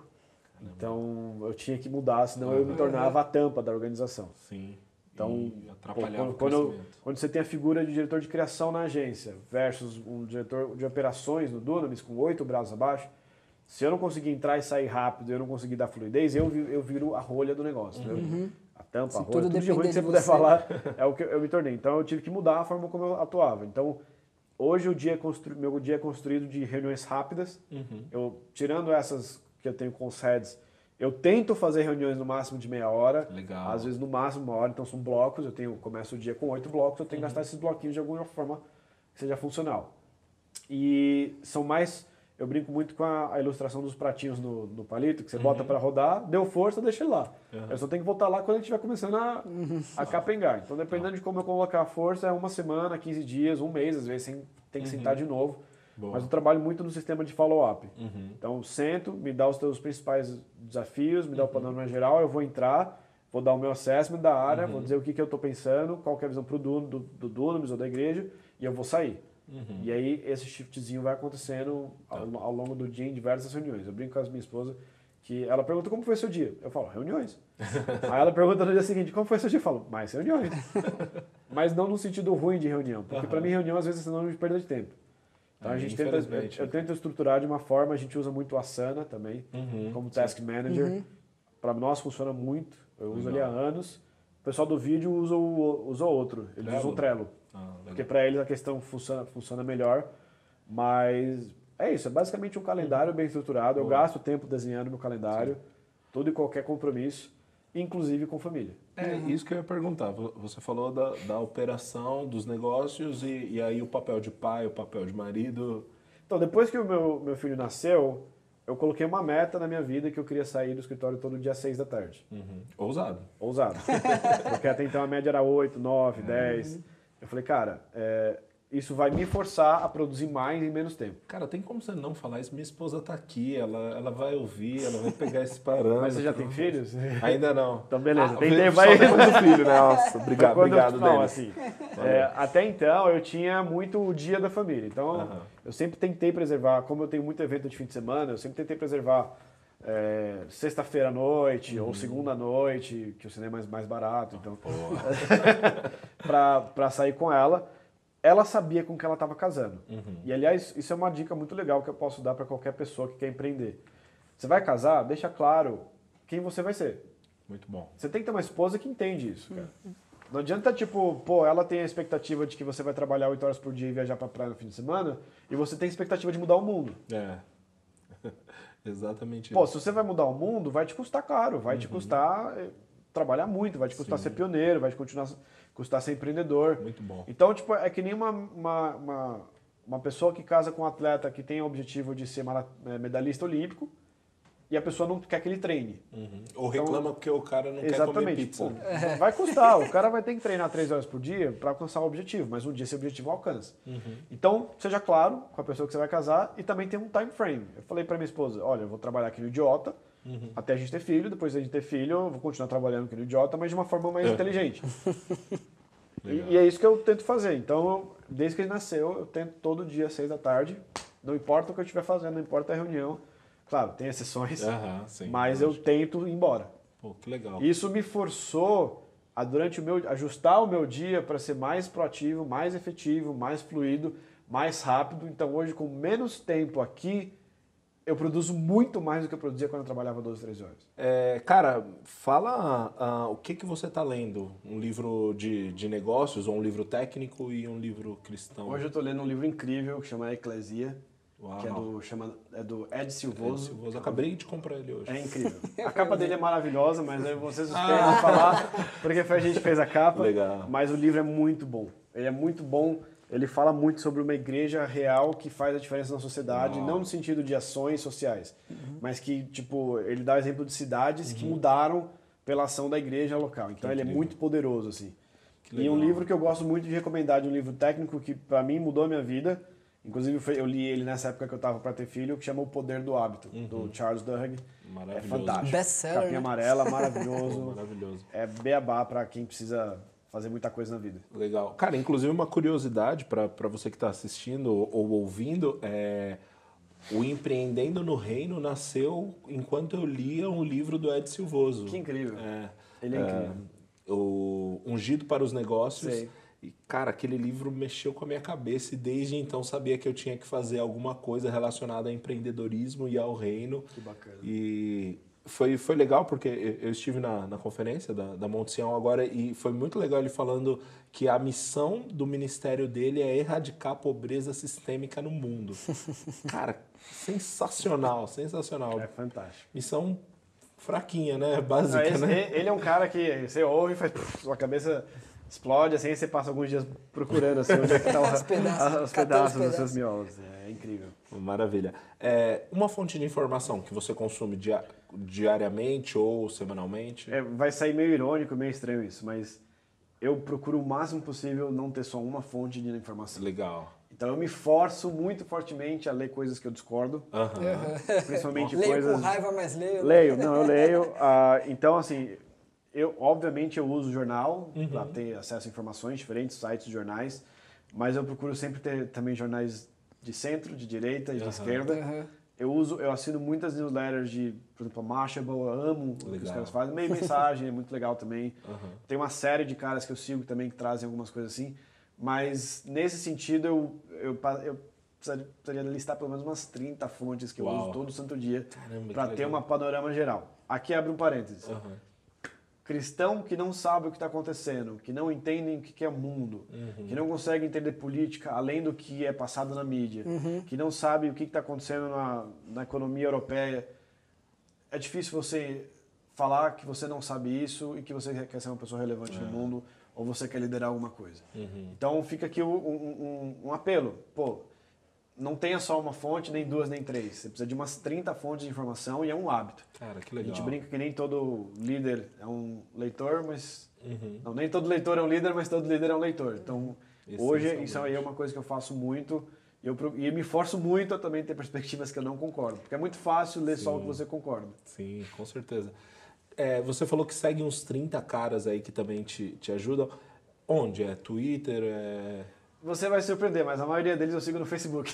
Então eu tinha que mudar, senão eu me tornava a tampa da organização. Sim. Então, E atrapalhava pô, quando, o quando, crescimento. quando você tem a figura de diretor de criação na agência versus um diretor de operações no Dunamis com oito braços abaixo, se eu não conseguir entrar e sair rápido, eu não conseguir dar fluidez, eu, vi- eu viro a rolha do negócio. Né? A tampa, Se a rolha, tudo tudo de ruim depender que você de puder você. falar é o que eu me tornei. Então eu tive que mudar a forma como eu atuava. Então hoje o dia é constru... meu dia é construído de reuniões rápidas. Uhum. Eu, tirando essas que eu tenho com os heads, eu tento fazer reuniões no máximo de meia hora. Legal. Às vezes no máximo uma hora, então são blocos. Eu tenho, começo o dia com oito blocos, eu tenho que gastar esses bloquinhos de alguma forma que seja funcional. E são mais... Eu brinco muito com a, a ilustração dos pratinhos no, no palito, que você bota para rodar, deu força, deixa ele lá. Eu só tenho que voltar lá quando ele estiver começando a, a capengar. Então, dependendo de como eu colocar a força, é uma semana, quinze dias, um mês, às vezes sem, tem que sentar de novo. Boa. Mas eu trabalho muito no sistema de follow-up. Uhum. Então, sento, me dá os teus principais desafios, me dá o panorama geral, eu vou entrar, vou dar o meu assessment da área, vou dizer o que, que eu estou pensando, qual que é a visão pro do, do, do Dunamis ou da igreja, e eu vou sair. Uhum. E aí esse shiftzinho vai acontecendo ao, ao longo do dia em diversas reuniões. Eu brinco com a minha esposa que ela pergunta como foi seu dia. Eu falo, reuniões. Aí ela pergunta no dia seguinte, como foi seu dia? Eu falo, mais reuniões. Mas não no sentido ruim de reunião, porque Uhum. para mim reunião às vezes é sinônimo de perda de tempo. Então É, a gente tenta, eu, infelizmente. eu tento estruturar de uma forma, a gente usa muito o Asana também, Uhum. como task manager. Para nós funciona muito, eu uso ali há Legal. anos. O pessoal do vídeo usa, o, usa outro, eles Trello? usam o Trello. Ah, legal. Porque para eles a questão funciona, funciona melhor, mas é isso, é basicamente um calendário bem estruturado. Eu Boa. gasto tempo desenhando meu calendário, todo e qualquer compromisso, inclusive com família. É isso que eu ia perguntar. Vo- Você falou da, da operação, dos negócios e, e aí o papel de pai, o papel de marido. Então, depois que o meu, meu filho nasceu, eu coloquei uma meta na minha vida que eu queria sair do escritório todo dia seis da tarde. Uhum. Ousado. Ousado. Porque até então a média era oito, nove, dez. Eu falei, cara, é, isso vai me forçar a produzir mais em menos tempo. Cara, tem como você não falar isso? Minha esposa tá aqui, ela, ela vai ouvir, ela vai pegar esse parâmetro. Mas você já tem filhos? Ainda não. Então, beleza. Ah, tem só tempo aí. depois do filho, né? Nossa, obrigado, Quando, obrigado, não, Denis. assim, é, até então, eu tinha muito o dia da família. Então, Aham. eu sempre tentei preservar, como eu tenho muito evento de fim de semana, eu sempre tentei preservar é, sexta-feira à noite ou segunda à noite, que o cinema é mais, mais barato, então, pra, pra sair com ela. Ela sabia com que ela estava casando. Uhum. E, aliás, isso é uma dica muito legal que eu posso dar para qualquer pessoa que quer empreender. Você vai casar, deixa claro quem você vai ser. Muito bom. Você tem que ter uma esposa que entende isso, cara. Não adianta, tipo, pô, ela tem a expectativa de que você vai trabalhar oito horas por dia e viajar pra praia no fim de semana, e você tem a expectativa de mudar o mundo. É. Exatamente Pô, isso. se você vai mudar o mundo, vai te custar caro, vai Uhum. te custar eh, trabalhar muito, vai te custar Sim. ser pioneiro, vai te continuar, custar ser empreendedor. Muito bom. Então, tipo, é que nem uma, uma, uma, uma pessoa que casa com um atleta que tem o objetivo de ser mara- eh, medalhista olímpico, e a pessoa não quer que ele treine. Uhum. Ou reclama Então, porque o cara não quer comer Exatamente. pizza. Pô, vai custar. O cara vai ter que treinar três horas por dia para alcançar o objetivo, mas um dia esse objetivo alcança. Uhum. Então, seja claro com a pessoa que você vai casar e também tem um time frame. Eu falei para minha esposa, olha, eu vou trabalhar aqui no idiota Uhum. até a gente ter filho, depois da gente ter filho, eu vou continuar trabalhando aqui no idiota, mas de uma forma mais É. inteligente. e, Legal. e é isso que eu tento fazer. Então, eu- desde que ele nasceu, eu tento todo dia, às seis da tarde, não importa o que eu estiver fazendo, não importa a reunião. Claro, tem exceções, Aham, sim, mas eu lógico. tento ir embora. Pô, que legal. Isso me forçou a, durante o meu, ajustar o meu dia para ser mais proativo, mais efetivo, mais fluido, mais rápido. Então hoje, com menos tempo aqui, eu produzo muito mais do que eu produzia quando eu trabalhava doze, treze horas. É, cara, fala ah, o que, que você está lendo? Um livro de, de negócios, ou um livro técnico e um livro cristão? Hoje eu estou lendo um livro incrível que chama Eclesia, Uau. que é do, chama, é do Ed Ed Silvoso. Silvoso. Acabei de comprar ele hoje. É incrível. A capa dele é maravilhosa, mas aí vocês suspeitam falar, porque foi a gente que fez a capa. Legal. Mas o livro é muito bom. Ele é muito bom. Ele fala muito sobre uma igreja real que faz a diferença na sociedade, Uau. não no sentido de ações sociais, mas que, tipo, ele dá exemplo de cidades Uhum. que mudaram pela ação da igreja local. Então ele é incrível. muito poderoso, assim. Que E um legal. livro que eu gosto muito de recomendar, de um livro técnico que pra mim mudou a minha vida, inclusive foi- eu li ele nessa época que eu tava para ter filho, que chama O Poder do Hábito, do Charles Duhigg. É Maravilhoso. fantástico. Best-seller, Capinha né? amarela, Pô, maravilhoso. maravilhoso. É beabá pra quem precisa fazer muita coisa na vida. Legal. Cara, inclusive uma curiosidade para você que está assistindo ou ouvindo, é, o Empreendendo no Reino nasceu enquanto eu lia um livro do Ed Silvoso. Que incrível. É, Ele é incrível. O Ungido para os Negócios. Sei. E, cara, aquele livro mexeu com a minha cabeça e desde então sabia que eu tinha que fazer alguma coisa relacionada a empreendedorismo e ao reino. Que bacana. E foi, foi legal porque eu eu estive na, na conferência da, da Monte Sião agora e foi muito legal ele falando que a missão do ministério dele é erradicar a pobreza sistêmica no mundo. Cara, sensacional, sensacional. É fantástico. Missão fraquinha, né? Não, Básica, esse- né? Ele é um cara que você ouve e faz. Sua cabeça explode assim, e você passa alguns dias procurando assim, onde é que estão Os pedaços, os catando pedaços os dos seus pedaços. miolos. É incrível. Maravilha. É, uma fonte de informação que você consome dia- diariamente ou semanalmente? É, vai sair meio irônico, meio estranho isso, mas eu procuro o máximo possível não ter só uma fonte de informação. Legal. Então eu me forço muito fortemente a ler coisas que eu discordo, Aham. principalmente Leio coisas... com raiva, mas leio. né? Leio, não, eu leio. Ah, então, assim, eu obviamente eu uso jornal para ter acesso a informações, diferentes sites, jornais, mas eu procuro sempre ter também jornais de centro, de direita e de Aham. esquerda. Aham. Eu uso, eu assino muitas newsletters de, por exemplo, a Mashable, eu amo o que os Legal. caras fazem. Meio mensagem, é muito legal também. Aham. Tem uma série de caras que eu sigo também que trazem algumas coisas assim. Mas nesse sentido eu, eu, pa- eu precisaria, precisaria listar pelo menos umas trinta fontes que eu Uau. uso todo santo dia Caramba, para que ter legal. um panorama geral. Aqui abre um parênteses. Aham. Cristão que não sabe o que está acontecendo, que não entendem o que que é mundo, que não consegue entender política além do que é passado na mídia, que não sabe o que está acontecendo na, na economia europeia, é difícil você falar que você não sabe isso e que você quer ser uma pessoa relevante no mundo ou você quer liderar alguma coisa. Então fica aqui um, um- um- um apelo. Pô, não tenha só uma fonte, nem duas, nem três. Você precisa de umas trinta fontes de informação e é um hábito. Cara, que A legal. gente brinca que nem todo líder é um leitor, mas... Não, nem todo leitor é um líder, mas todo líder é um leitor. Então, Hoje, isso aí é uma coisa que eu faço muito e eu, e me forço muito a também ter perspectivas que eu não concordo. Porque é muito fácil ler Sim. só o que você concorda. Sim, com certeza. É, você falou que segue uns trinta caras aí que também te, te ajudam. Onde? É Twitter? É... Você vai se surpreender, mas a maioria deles eu sigo no Facebook.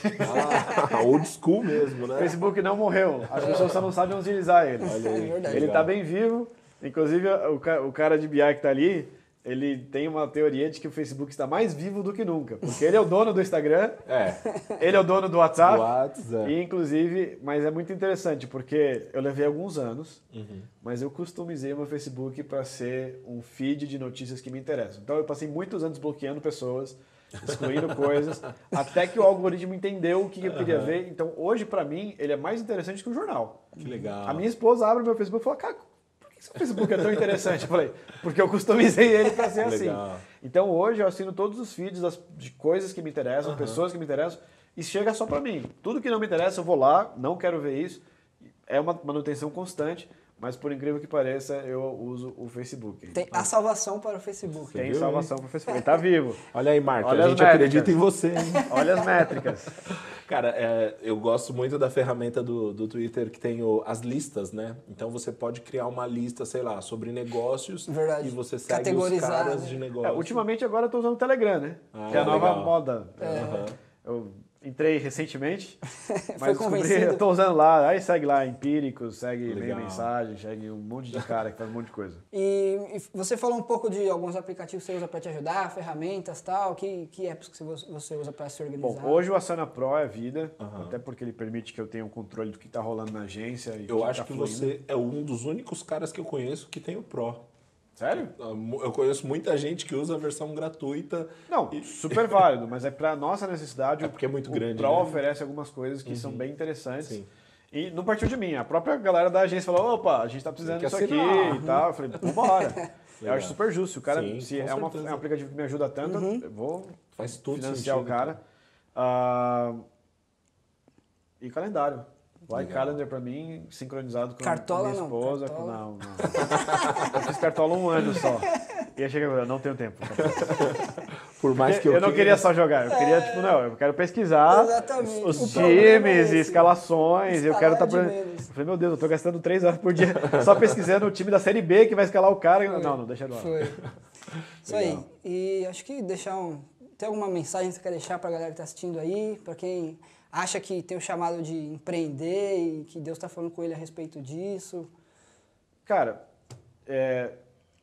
Ah, old school mesmo, né? O Facebook não morreu. As pessoas só não sabem utilizar ele. Olha aí, é verdade. Ele está bem vivo. Inclusive, o cara de B I que está ali, ele tem uma teoria de que o Facebook está mais vivo do que nunca. Porque ele é o dono do Instagram, é. ele é o dono do WhatsApp. Do WhatsApp. E, inclusive, mas é muito interessante, porque eu levei alguns anos, uhum. mas eu customizei o meu Facebook para ser um feed de notícias que me interessam. Então, eu passei muitos anos bloqueando pessoas, excluindo coisas, até que o algoritmo entendeu o que eu queria uhum. ver. Então, hoje, para mim, ele é mais interessante que um jornal. Que legal. A minha esposa abre o meu Facebook e fala, cara, por que esse Facebook é tão interessante? Eu falei, porque eu customizei ele para ser assim. Legal. Então, hoje, eu assino todos os feeds das, de coisas que me interessam, uhum. pessoas que me interessam, e chega só para mim. Tudo que não me interessa, eu vou lá, não quero ver isso. É uma manutenção constante. Mas, por incrível que pareça, eu uso o Facebook. Tem a salvação para o Facebook. Tem salvação para o Facebook. Ele está vivo. Olha aí, Marco. Olha a gente acredita em você, hein? Olha as métricas. Cara, é, eu gosto muito da ferramenta do, do Twitter que tem o, as listas, né? Então, você pode criar uma lista, sei lá, sobre negócios. Verdade. E você segue os caras né? de negócio. É, ultimamente, agora eu estou usando o Telegram, né? Ah, que é a nova legal. moda. É. Uhum. Eu entrei recentemente, mas descobri, eu tô usando lá, aí segue lá Empíricos, segue Meia Mensagem, segue um monte de cara que faz um monte de coisa. E, e você falou um pouco de alguns aplicativos que você usa para te ajudar, ferramentas e tal, que, que apps que você usa para se organizar? Bom, hoje o Asana Pro é vida, uhum. até porque ele permite que eu tenha um controle do que está rolando na agência. E eu que acho tá que fluindo. Você é um dos únicos caras que eu conheço que tem o Pro. Sério? Eu conheço muita gente que usa a versão gratuita. Não, e... super válido, mas é para nossa necessidade. É porque é muito o grande. O Pro né? oferece algumas coisas que uhum. são bem interessantes. Sim. E não partiu de mim. A própria galera da agência falou: opa, a gente está precisando disso aqui e tal. Eu falei: vambora. Eu acho super justo. O cara, Sim, se é, uma, é um aplicativo que me ajuda tanto, uhum. eu vou Faz tudo financiar sentido, o cara. Uh... E calendário. Vai Calendar pra mim, sincronizado com Cartola, a minha esposa. não, com... não, não. Eu fiz Cartola um ano só. E aí chega eu não tenho tempo. Por mais Porque que eu, eu não queira... queria só jogar, eu queria, é... tipo, não, eu quero pesquisar Exatamente. os o times e é escalações. Escalar eu quero estar... Tá... Eu falei, meu Deus, eu tô gastando três horas por dia só pesquisando o time da Série B que vai escalar o cara. Foi. Não, não, deixa eu lá. Foi. Isso aí. E acho que deixar um... Tem alguma mensagem que você quer deixar pra galera que tá assistindo aí? Pra quem acha que tem o chamado de empreender e que Deus está falando com ele a respeito disso? Cara, é,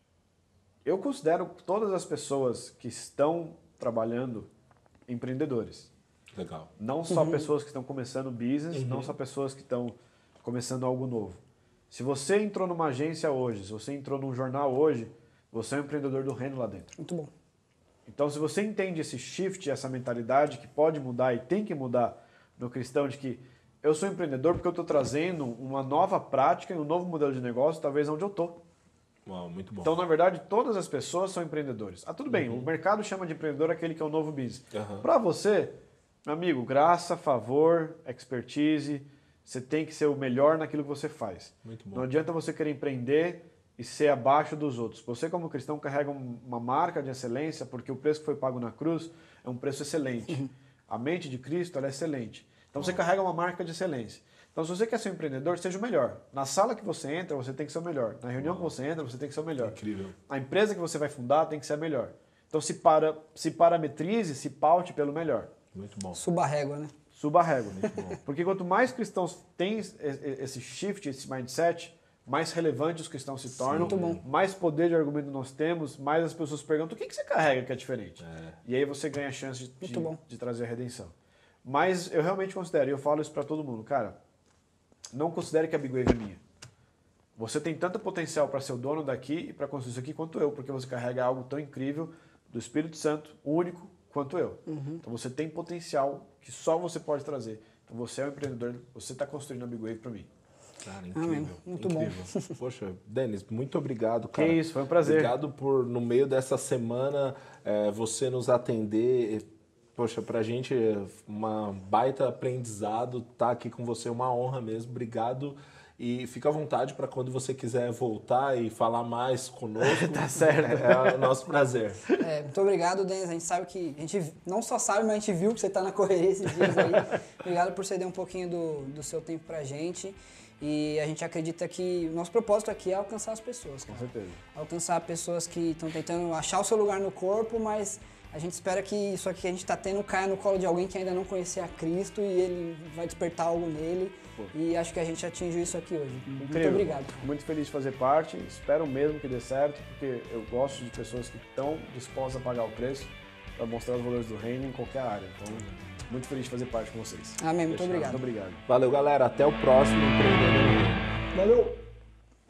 eu considero todas as pessoas que estão trabalhando empreendedores. Legal. Não só uhum. pessoas que estão começando business, uhum. não só pessoas que estão começando algo novo. Se você entrou numa agência hoje, se você entrou num jornal hoje, você é um empreendedor do reino lá dentro. Muito bom. Então, se você entende esse shift, essa mentalidade que pode mudar e tem que mudar no cristão, de que eu sou empreendedor porque eu estou trazendo uma nova prática e um novo modelo de negócio, talvez onde eu estou. Uau, muito bom. Então, na verdade, todas as pessoas são empreendedores. Ah, tudo bem, uhum. o mercado chama de empreendedor aquele que é o novo business. Uhum. Para você, meu amigo, graça, favor, expertise, você tem que ser o melhor naquilo que você faz. Muito bom. Não adianta você querer empreender e ser abaixo dos outros. Você, como cristão, carrega uma marca de excelência porque o preço que foi pago na cruz é um preço excelente. Uhum. A mente de Cristo ela é excelente. Então, você carrega uma marca de excelência. Então, se você quer ser um empreendedor, seja o melhor. Na sala que você entra, você tem que ser o melhor. Na reunião Uau. que você entra, você tem que ser o melhor. Incrível. A empresa que você vai fundar tem que ser a melhor. Então, se, para, se parametrize, se paute pelo melhor. Muito bom. Suba a régua, né? Suba a régua. Porque quanto mais cristãos têm esse shift, esse mindset, mais relevantes os cristãos se tornam, Sim, mais poder de argumento nós temos, mais as pessoas perguntam o que, que você carrega que é diferente. É. E aí você ganha a chance de, de, de trazer a redenção. Mas eu realmente considero, e eu falo isso para todo mundo, cara, não considere que a Big Wave é minha. Você tem tanto potencial para ser o dono daqui e para construir isso aqui quanto eu, porque você carrega algo tão incrível do Espírito Santo, único, quanto eu. Uhum. Então você tem potencial que só você pode trazer. Então você é um empreendedor, você está construindo a Big Wave para mim. Cara, incrível. Amém. Muito incrível. bom. Poxa, Denis, muito obrigado, que cara. Que isso, foi um prazer. Obrigado por, no meio dessa semana, é, você nos atender. Poxa, pra gente uma baita aprendizado estar aqui com você, uma honra mesmo. Obrigado. E fica à vontade para quando você quiser voltar e falar mais conosco. Tá certo. É, é o nosso prazer. É, muito obrigado, Denis. A gente sabe que... A gente não só sabe, mas a gente viu que você tá na correria esses dias aí. Obrigado por ceder um pouquinho do, do seu tempo pra gente. E a gente acredita que o nosso propósito aqui é alcançar as pessoas, cara. Com certeza. Alcançar pessoas que estão tentando achar o seu lugar no corpo, mas a gente espera que isso aqui que a gente está tendo caia no colo de alguém que ainda não conhecia a Cristo e ele vai despertar algo nele. Pô. E acho que a gente atingiu isso aqui hoje. Incrível. Muito obrigado. Muito feliz de fazer parte. Espero mesmo que dê certo, porque eu gosto de pessoas que estão dispostas a pagar o preço para mostrar os valores do reino em qualquer área. Então, muito feliz de fazer parte com vocês. Amém, muito Fechado. obrigado. Muito obrigado. Valeu, galera. Até o próximo Empreendendo no Reino. Valeu!